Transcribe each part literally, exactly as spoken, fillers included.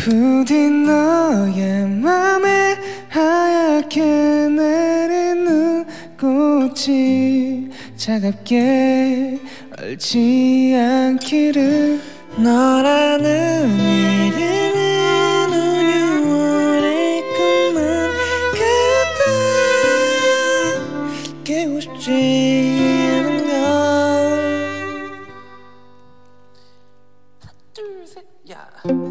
부디 너의 맘에 하얗게 내리는 꽃이 차갑게 얼지 않기를. 너라는 이름은 우유의 꿈만 같아 깨고 싶지 않은 건. 하나 둘 셋 야.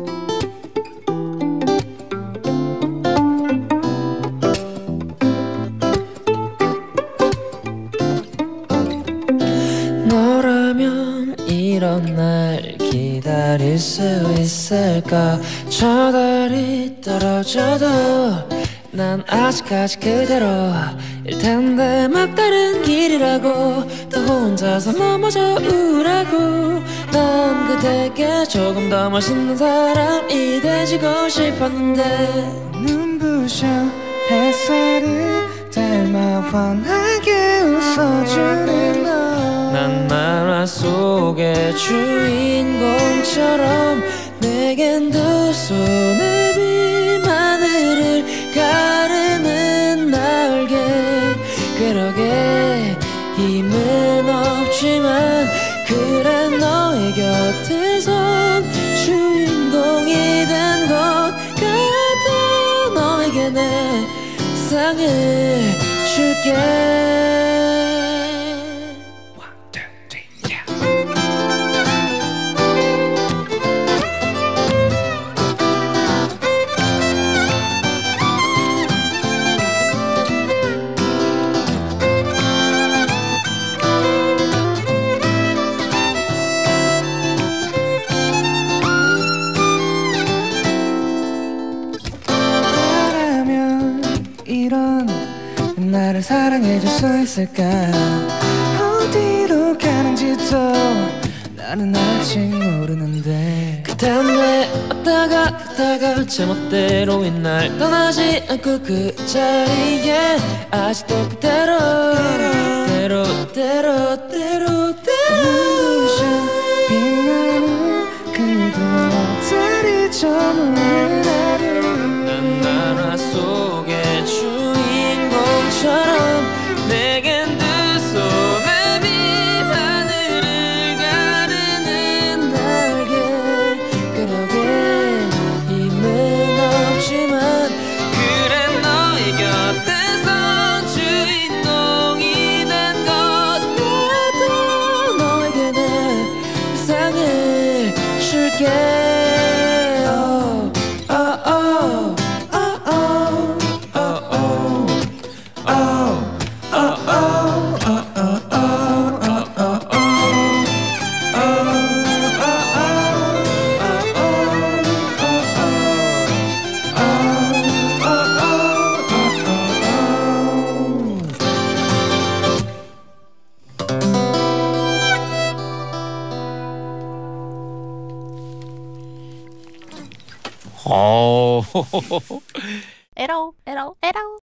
너라면 이런 날 기다릴 수 있을까. 저 달이 떨어져도 난 아직까지 그대로 일 텐데 막다른 길이라고 또 혼자서 넘어져 우울하고. 난 그대에게 조금 더 멋있는 사람이 돼지고 싶었는데 눈부셔 햇살을 닮아 환하게 웃어주는 너. 난 만화 속의 주인공처럼 내겐 두 손의 빔 하늘을 가르는 날개. 그러게 힘은 없지만 그래 너의 곁에선 주인공이 된 것 같아. 너에게 내 세상을 줄게. 이런 나를 사랑해줄 수 있을까. 어디로 가는지도 나는 아직 모르는데 그땐 왜 왔다가 갔다가 제멋대로인 날 떠나지 않고 그 자리에 아직도 그대로 때로 때로 때로 때로 눈부셔 빛나는 그도 달이 저무는 하루. 난 만화 속의 주인공처럼 내겐 두 손의 빔 하늘을 가르는 날개. 그러게 힘은 없지만 그래 너의 곁에서 주인공이 된 것 같아. 너에게 내 세상을 줄게. 어. 에러 에러 에러